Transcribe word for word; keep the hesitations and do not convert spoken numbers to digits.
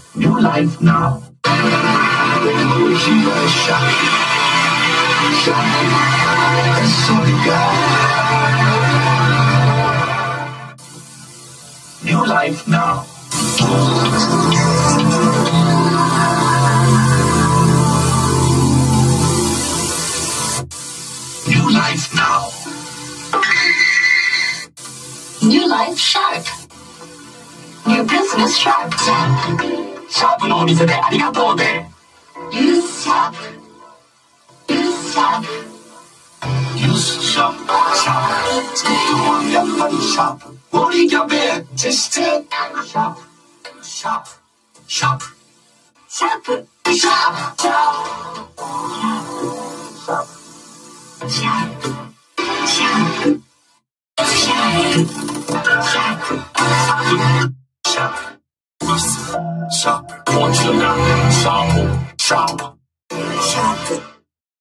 New life now. Tecnologia é chave. Chave. É só ligar. New life now. New life now. New life sharp. New business sharp. シャープのお店でありがとうで。 Use sharp. Use sharp. Use sharp. Sharp. 作ってるもんやっぱりシャープ。ウォーリーキャンペーン実質。シャープ。シャープ。シャープ。 シャープ。 シャープ。シャープ。 シャープ。シャープ。シャープ。シャープ。 シャープ。Sharp, sharp, fortune, sharp, sharp, sharp.